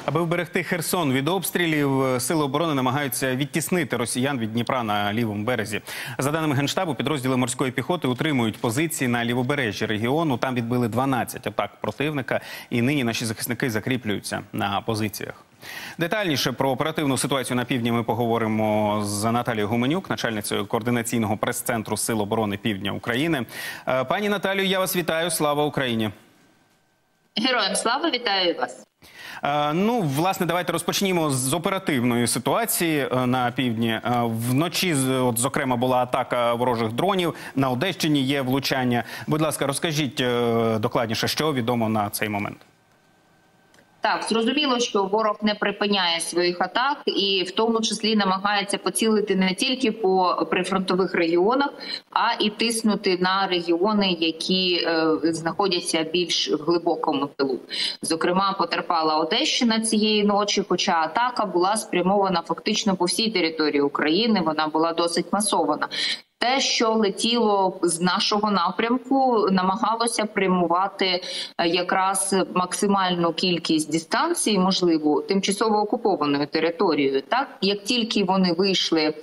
Аби вберегти Херсон від обстрілів, сили оборони намагаються відтіснити росіян від Дніпра на лівому березі. За даними Генштабу, підрозділи морської піхоти утримують позиції на лівобережжі регіону. Там відбили 12 атак противника, і нині наші захисники закріплюються на позиціях. Детальніше про оперативну ситуацію на півдні ми поговоримо з Наталією Гуменюк, начальницею координаційного прес-центру Сил оборони Півдня України. Пані Наталію, я вас вітаю. Слава Україні! Героям слава, вітаю вас. Ну, власне, давайте розпочнімо з оперативної ситуації на півдні. Вночі, зокрема, була атака ворожих дронів, на Одещині є влучання. Будь ласка, розкажіть докладніше, що відомо на цей момент. Так, зрозуміло, що ворог не припиняє своїх атак і в тому числі намагається поцілити не тільки по прифронтових регіонах, а і тиснути на регіони, які знаходяться більш в глибокому тилу. Зокрема, потерпала Одещина цієї ночі, хоча атака була спрямована фактично по всій території України, вона була досить масована. Те, що летіло з нашого напрямку, намагалося прямувати якраз максимальну кількість дистанцій, можливо, тимчасово окупованою територією. Так, як тільки вони вийшли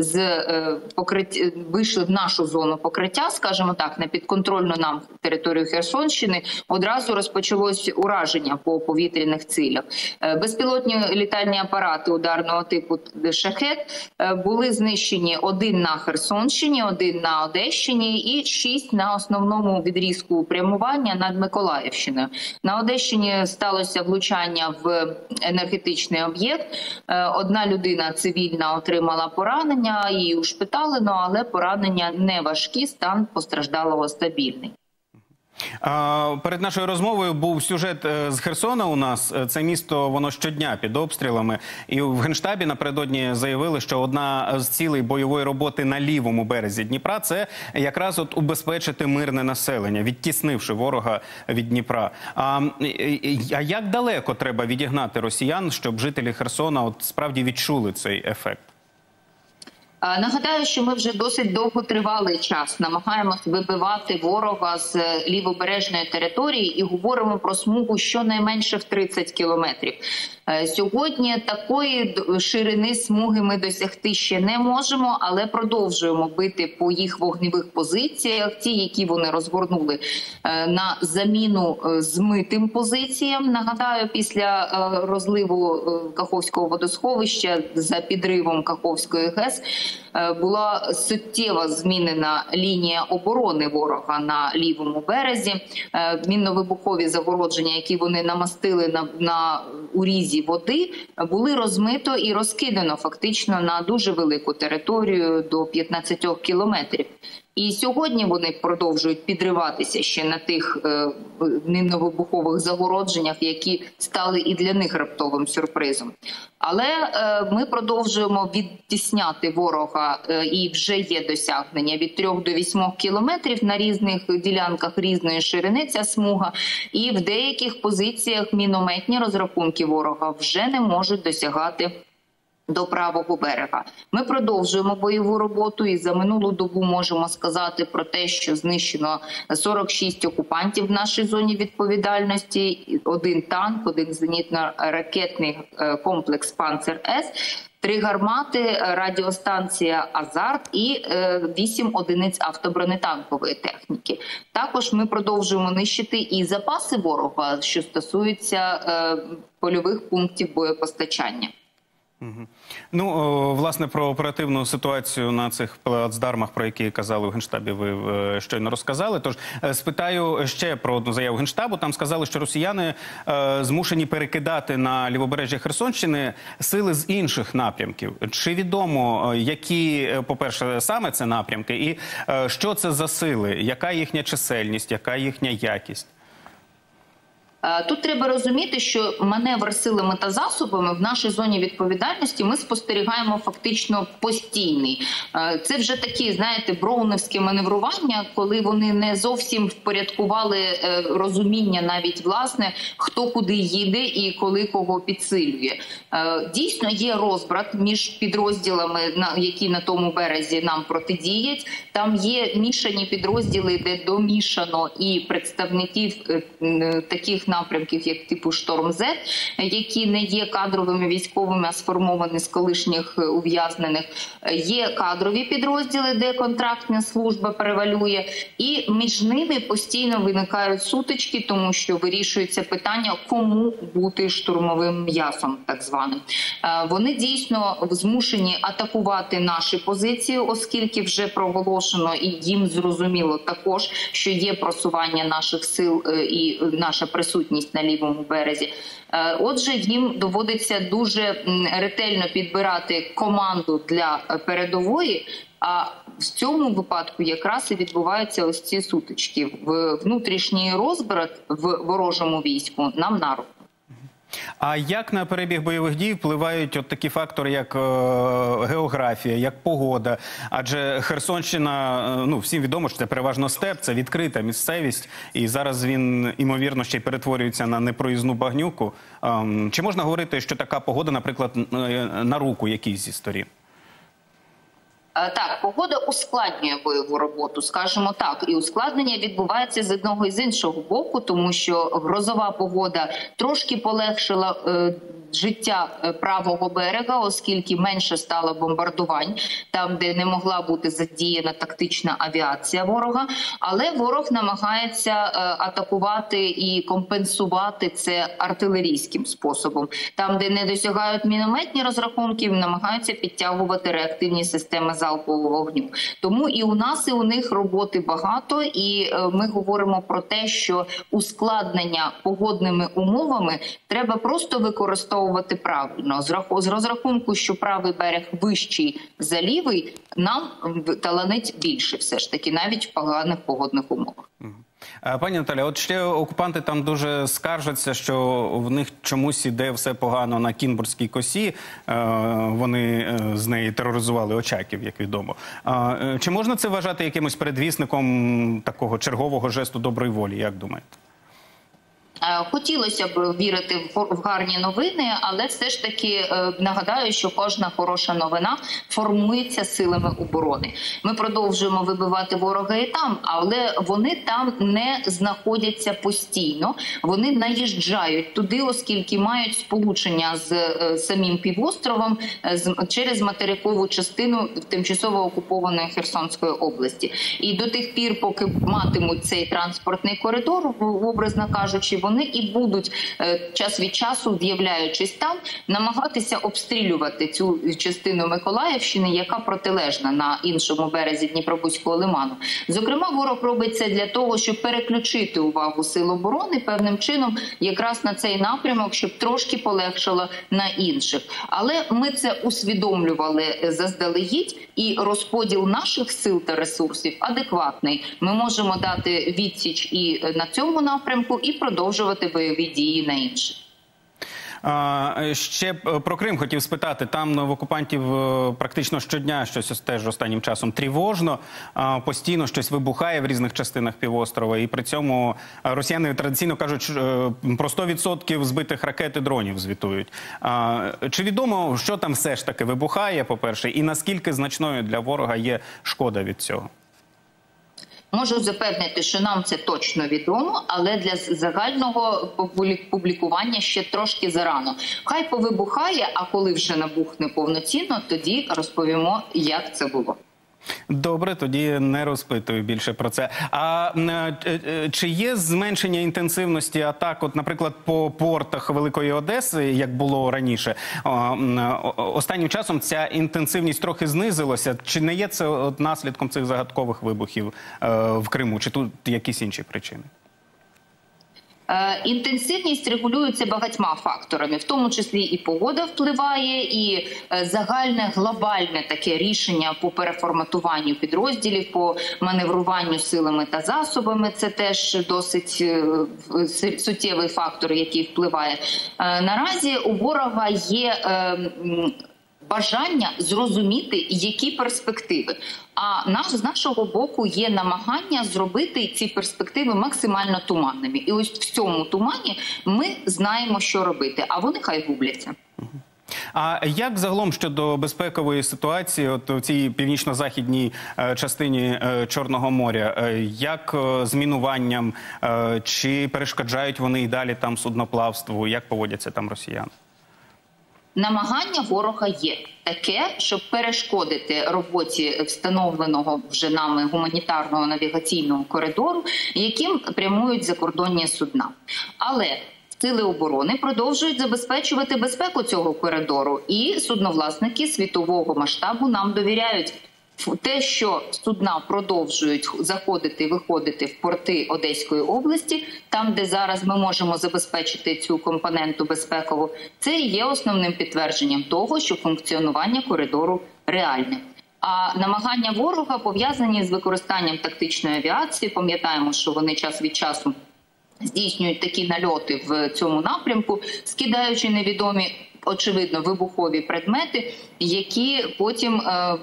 вийшли в нашу зону покриття, скажімо так, на підконтрольну нам територію Херсонщини, одразу розпочалось ураження по повітряних цілях. Безпілотні літальні апарати ударного типу «Шахед» були знищені один на Херсонщині, один на Одещині і 6 на основному відрізку прямування над Миколаївщиною. На Одещині сталося влучання в енергетичний об'єкт. Одна людина цивільна отримала поранення, її ушпиталено, але поранення не важкі, стан постраждалого стабільний. Перед нашою розмовою був сюжет з Херсона у нас. Це місто, воно щодня під обстрілами. І в Генштабі напередодні заявили, що одна з цілей бойової роботи на лівому березі Дніпра – це якраз от убезпечити мирне населення, відтіснивши ворога від Дніпра. А як далеко треба відігнати росіян, щоб жителі Херсона от справді відчули цей ефект? Нагадаю, що ми вже досить довготривалий час намагаємося вибивати ворога з лівобережної території і говоримо про смугу щонайменше в 30 кілометрів. Сьогодні такої ширини смуги ми досягти ще не можемо, але продовжуємо бити по їх вогневих позиціях, ті, які вони розгорнули на заміну змитим позиціям. Нагадаю, після розливу Каховського водосховища за підривом Каховської ГЕС була суттєво змінена лінія оборони ворога на лівому березі. Мінно-вибухові загородження, які вони намастили на урізі води, були розмито і розкидано фактично на дуже велику територію до 15 кілометрів. І сьогодні вони продовжують підриватися ще на тих мінно-вибухових загородженнях, які стали і для них раптовим сюрпризом. Але ми продовжуємо відтісняти ворога, і вже є досягнення від 3 до 8 кілометрів на різних ділянках різної ширини ця смуга. І в деяких позиціях мінометні розрахунки ворога вже не можуть досягати до правого берега. Ми продовжуємо бойову роботу і за минулу добу можемо сказати про те, що знищено 46 окупантів в нашій зоні відповідальності, 1 танк, 1 зенітно-ракетний комплекс «Панцер-С», 3 гармати, радіостанція «Азарт» і 8 одиниць автобронетанкової техніки. Також ми продовжуємо нищити і запаси ворога, що стосуються польових пунктів боєпостачання. Ну, власне, про оперативну ситуацію на цих плацдармах, про які казали в Генштабі, ви щойно розказали. Тож спитаю ще про одну заяву Генштабу. Там сказали, що росіяни змушені перекидати на лівобережжя Херсонщини сили з інших напрямків. Чи відомо, які, по-перше, саме це напрямки, і що це за сили, яка їхня чисельність, яка їхня якість? Тут треба розуміти, що маневр силами та засобами в нашій зоні відповідальності ми спостерігаємо фактично постійний. Це вже такі, знаєте, броунівські маневрування, коли вони не зовсім впорядкували розуміння навіть, власне, хто куди їде і коли кого підсилює. Дійсно, є розбрат між підрозділами, які на тому березі нам протидіють. Там є мішані підрозділи, де домішано і представників таких напрямків, як типу «Шторм-З», які не є кадровими військовими, а сформовані з колишніх ув'язнених. Є кадрові підрозділи, де контрактна служба превалює, і між ними постійно виникають сутички, тому що вирішується питання, кому бути штурмовим м'ясом, так званим. Вони дійсно змушені атакувати наші позиції, оскільки вже проголошено, і їм зрозуміло також, що є просування наших сил і наша присутність на лівому березі. Отже, їм доводиться дуже ретельно підбирати команду для передової, а в цьому випадку якраз і відбуваються ось ці сутички. Внутрішній розбрат в ворожому війську нам на руку. А як на перебіг бойових дій впливають от такі фактори, як географія, як погода? Адже Херсонщина, ну, всім відомо, що це переважно степ, це відкрита місцевість, і зараз він, ймовірно, ще й перетворюється на непроїзну багнюку. Чи можна говорити, що така погода, наприклад, на руку якійсь зі сторін? Так, погода ускладнює бойову роботу, скажімо так. І ускладнення відбувається з одного і з іншого боку, тому що грозова погода трошки полегшила життя правого берега, оскільки менше стало бомбардувань, там, де не могла бути задіяна тактична авіація ворога. Але ворог намагається атакувати і компенсувати це артилерійським способом. Там, де не досягають мінометні розрахунки, намагаються підтягувати реактивні системи залпового вогню. Тому і у нас, і у них роботи багато, і ми говоримо про те, що ускладнення погодними умовами треба просто використовувати правильно. З розрахунку, що правий берег вищий за лівий, нам таланить більше все ж таки, навіть в поганих погодних умовах. Пані Наталя, от ще окупанти там дуже скаржаться, що в них чомусь іде все погано на Кінбурзькій косі. Вони з неї тероризували Очаків, як відомо. Чи можна це вважати якимось передвісником такого чергового жесту доброї волі, як думаєте? Хотілося б вірити в гарні новини, але все ж таки нагадаю, що кожна хороша новина формується силами оборони. Ми продовжуємо вибивати ворога і там, але вони там не знаходяться постійно. Вони наїжджають туди, оскільки мають сполучення з самим півостровом через материкову частину тимчасово окупованої Херсонської області. І до тих пір, поки матимуть цей транспортний коридор, образно кажучи, вони і будуть час від часу, з'являючись там, намагатися обстрілювати цю частину Миколаївщини, яка протилежна на іншому березі Дніпробузького лиману. Зокрема, ворог робить це для того, щоб переключити увагу сил оборони певним чином якраз на цей напрямок, щоб трошки полегшало на інших. Але ми це усвідомлювали заздалегідь, і розподіл наших сил та ресурсів адекватний. Ми можемо дати відсіч і на цьому напрямку, і продовжувати бойові дії на інших. Ще про Крим хотів спитати. Там в окупантів практично щодня щось теж останнім часом тривожно, постійно щось вибухає в різних частинах півострова. І при цьому росіяни традиційно кажуть, про 100% збитих ракет і дронів звітують. Чи відомо, що там все ж таки вибухає, по-перше, і наскільки значною для ворога є шкода від цього? Можу запевнити, що нам це точно відомо, але для загального публікування ще трошки зарано. Хай повибухає, а коли вже набухне повноцінно, тоді розповімо, як це було. Добре, тоді не розпитую більше про це. А чи є зменшення інтенсивності атак, от, наприклад, по портах Великої Одеси, як було раніше? Останнім часом ця інтенсивність трохи знизилася. Чи не є це наслідком цих загадкових вибухів в Криму? Чи тут якісь інші причини? Інтенсивність регулюється багатьма факторами, в тому числі і погода впливає, і загальне глобальне таке рішення по переформатуванню підрозділів, по маневруванню силами та засобами. Це теж досить суттєвий фактор, який впливає. Наразі у ворога є бажання зрозуміти, які перспективи. А з нашого боку є намагання зробити ці перспективи максимально туманними. І ось в цьому тумані ми знаємо, що робити, а вони хай губляться. А як загалом щодо безпекової ситуації от у цій північно-західній частині Чорного моря? Як з мінуванням? Чи перешкоджають вони і далі там судноплавству? Як поводяться там росіяни? Намагання ворога є таке, щоб перешкодити роботі встановленого вже нами гуманітарного навігаційного коридору, яким прямують закордонні судна. Але Сили оборони продовжують забезпечувати безпеку цього коридору, і судновласники світового масштабу нам довіряють. Те, що судна продовжують заходити і виходити в порти Одеської області, там, де зараз ми можемо забезпечити цю компоненту безпекову, це і є основним підтвердженням того, що функціонування коридору реальне. А намагання ворога пов'язані з використанням тактичної авіації. Пам'ятаємо, що вони час від часу здійснюють такі нальоти в цьому напрямку, скидаючи невідомі, очевидно, вибухові предмети, які потім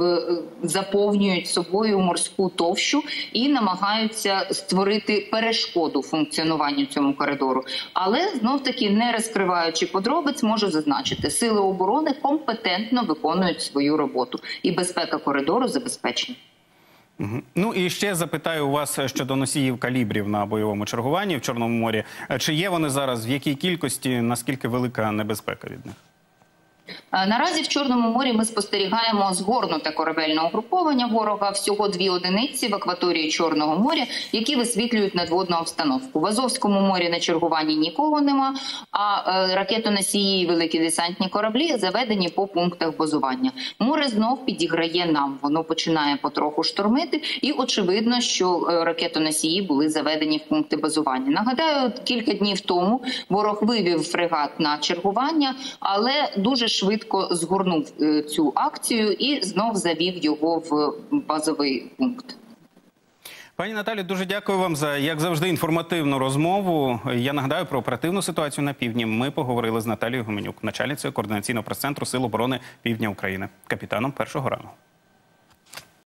заповнюють собою морську товщу і намагаються створити перешкоду функціонуванню цьому коридору. Але, знов-таки, не розкриваючи подробиць, можу зазначити, Сили оборони компетентно виконують свою роботу. І безпека коридору забезпечена. Ну і ще запитаю у вас щодо носіїв калібрів на бойовому чергуванні в Чорному морі. Чи є вони зараз, в якій кількості, наскільки велика небезпека від них? Наразі в Чорному морі ми спостерігаємо згорнуте корабельне угруповання ворога, всього 2 одиниці в акваторії Чорного моря, які висвітлюють надводну обстановку. В Азовському морі на чергуванні нікого нема, а ракетоносії і великі десантні кораблі заведені по пунктах базування. Море знов підіграє нам, воно починає потроху штормити, і очевидно, що ракетоносії були заведені в пункти базування. Нагадаю, кілька днів тому ворог вивів фрегат на чергування, але дуже швидко згорнув цю акцію і знов завів його в базовий пункт. Пані Наталі, дуже дякую вам за, як завжди, інформативну розмову. Я нагадаю про оперативну ситуацію на півдні. Ми поговорили з Наталією Гуменюк, начальницею координаційного прес-центру Сил оборони Півдня України, капітаном першого рангу.